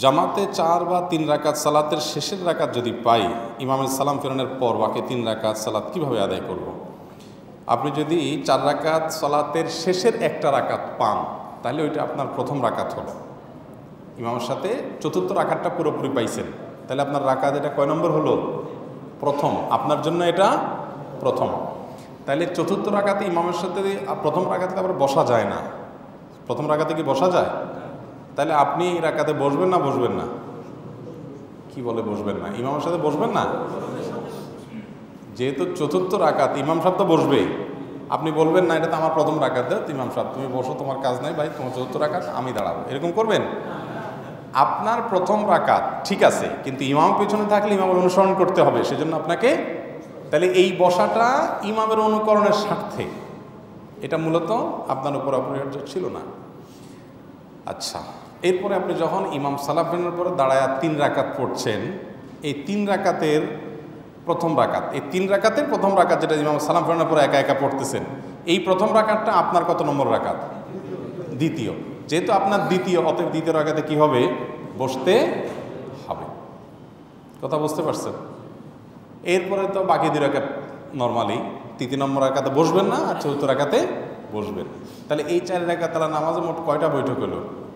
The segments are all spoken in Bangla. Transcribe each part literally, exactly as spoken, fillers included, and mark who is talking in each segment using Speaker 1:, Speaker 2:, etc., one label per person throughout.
Speaker 1: জামাতে চার বা তিন রাকাত সালাতের শেষের রাকাত যদি পাই, ইমামের সালাম ফেরানোর পর বাকি তিন রাকাত সালাত কিভাবে আদায় করব। আপনি যদি চার রাকাত সালাতের শেষের একটা রাকাত পান, তাহলে ওইটা আপনার প্রথম রাকাত হলো। ইমামের সাথে চতুর্থ রাকাতটা পুরোপুরি পাইছেন, তাহলে আপনার রাকাত এটা কয় নম্বর হলো? প্রথম। আপনার জন্য এটা প্রথম। তাহলে চতুর্থ রাকাতে ইমামের সাথে প্রথম রাকাতে আবার বসা যায় না। প্রথম রাকাতে কি বসা যায়? তাহলে আপনি এই রাকাতে বসবেন না বসবেন না? কি বলে বসবেন না? ইমামের সাথে বসবেন না? যেহেতু চতুর্থ রাকাত, ইমাম সাহেব তো বসবেই, আপনি বলবেন না এটা তো আমার প্রথম রাকাত, দেও ইমাম সাহেব তুমি বসো, তোমার কাজ নাই ভাই, তোমার চতুর্থ রাকাত, আমি দাঁড়াবো, এরকম করবেন? আপনার প্রথম রাকাত ঠিক আছে, কিন্তু ইমাম পেছনে থাকলে ইমামের অনুসরণ করতে হবে, সেজন্য আপনাকে তাহলে এই বসাটা ইমামের অনুকরণের স্বার্থে, এটা মূলত আপনার উপর অপরিহার্য ছিল না। আচ্ছা, এরপরে আপনি যখন ইমাম সালাম ফেরানোর পরে দাঁড়ায় তিন রাকাত পড়ছেন, এই তিন রাকাতের প্রথম রাকাত, এই তিন রাকাতের প্রথম রাকাত যেটা ইমাম সালাম ফেরানোর পরে একা একা পড়তেছেন, এই প্রথম রাকাতটা আপনার কত নম্বর রাকাত? দ্বিতীয়। যেহেতু আপনার দ্বিতীয়, অতএব দ্বিতীয় রাকাতে কি হবে? বসতে হবে। কথা বুঝতে পারছেন? এরপরে তো বাকি দুই রাকাত নর্মালি, তৃতীয় নম্বর রাকাতে বসবেন না, আর চতুর্থ রাকাতে বসবেন। তাহলে এই চার রাকাত তারা নামাজে মোট কয়টা বৈঠক হলো?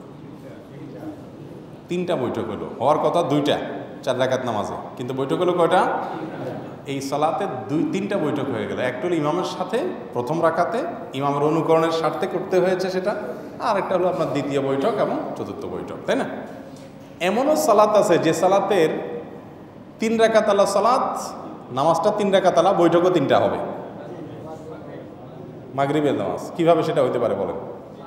Speaker 1: তিনটা বৈঠক হলো। হওয়ার কথা দুইটা চার রাকাত নামাজে, কিন্তু বৈঠক হলো কয়টা? এই সালাতে দুই তিনটা বৈঠক হয়ে গেল। একটা হলো ইমামের সাথে প্রথম রাকাতে, ইমামের অনুকরণের স্বার্থে করতে হয়েছে সেটা, আর একটা হলো আপনার দ্বিতীয় বৈঠক এবং চতুর্থ বৈঠক, তাই না? এমনও সালাত আছে যে সালাতের তিন রাকাত আলা সালাত, নামাজটা তিন রাকাত আলা, বৈঠকও তিনটা হবে। মাগরিবের নামাজ কিভাবে সেটা হইতে পারে বলেন?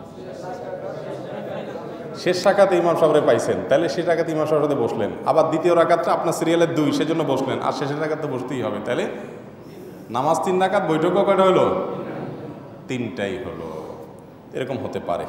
Speaker 1: শেষ রাকাতে ইমাম সাহেবরে পাইছেন, তাহলে শেষ রাকাতে ইমাম সাহেবের সাথে বসলেন, আবার দ্বিতীয় রাকাতটা আপনার সিরিয়ালের দুই, সেজন্য বসলেন, আর শেষের রাকাত তো বসতেই হবে। তাহলে নামাজ তিন রাকাত, বৈঠকও কয়টা হলো? তিনটাই হলো। এরকম হতে পারে।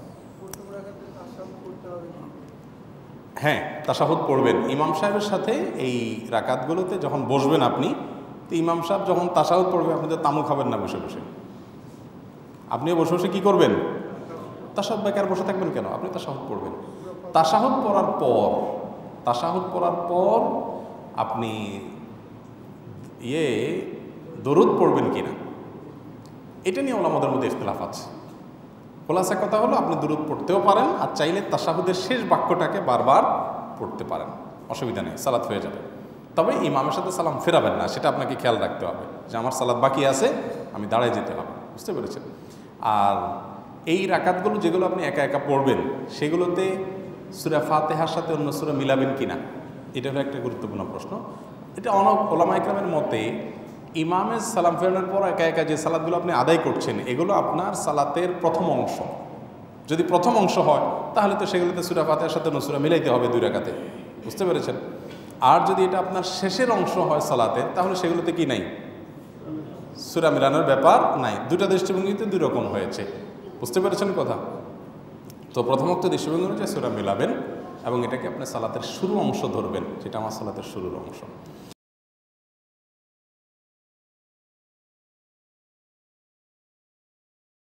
Speaker 1: হ্যাঁ, তাশাহুদ পড়বেন ইমাম সাহেবের সাথে। এই রাকাতগুলোতে যখন বসবেন আপনি, তো ইমাম সাহেব যখন তাশাহুদ পড়বে, আপনি তো তামু খাবেন না বসে বসে, আপনিও বসে বসে কী করবেন? তাশাহুদ বাকি আর বসে থাকবেন কেন? আপনি তাশাহুদ পড়বেন। তাশাহুদ পড়ার পর তাশাহুদ পড়ার পর আপনি ইয়ে দরুদ পড়বেন কিনা, এটা নিয়ে ওলামাদের মধ্যে ইখতিলাফ আছে। খোলাসা কথা হলো, আপনি দরুদ পড়তেও পারেন, আর চাইলে তাশাহুদের শেষ বাক্যটাকে বারবার পড়তে পারেন, অসুবিধা নেই, সালাত হয়ে যাবে। তবে ইমামের সাথে সালাম ফেরাবেন না, সেটা আপনাকে খেয়াল রাখতে হবে যে আমার সালাত বাকি আছে, আমি দাঁড়ায় যেতে হবে। বুঝতে পেরেছেন? আর এই রাকাতগুলো যেগুলো আপনি একা একা পড়বেন, সেগুলোতে সূরা ফাতিহার সাথে অন্য সূরা মিলাবেন কিনা, এটা হলো একটা গুরুত্বপূর্ণ প্রশ্ন। এটা অনেক ওলামা ইকরামের মতে, ইমামের সালাম ফেরানোর পর একা একা যে সালাতগুলো আপনি আদায় করছেন, এগুলো আপনার সালাতের প্রথম অংশ। যদি প্রথম অংশ হয়, তাহলে তো সেগুলোতে সূরা ফাতিহার সাথে অন্য সূরা মিলাইতে হবে দুই রাকাতে। বুঝতে পেরেছেন? আর যদি এটা আপনার শেষের অংশ হয় সালাতের, তাহলে সেগুলোতে কি নাই? সূরা মিলানোর ব্যাপার নাই। দুটা দৃষ্টিভঙ্গিতে দুই রকম হয়েছে। বুঝতে পেরেছেন কথা? তো প্রথমত দৃষ্টিভঙ্গি অনুযায়ী সূরা মিলাবেন এবং এটাকে আপনার সালাতের শুরু অংশ ধরবেন, যেটা আমার সালাতের শুরুর অংশ।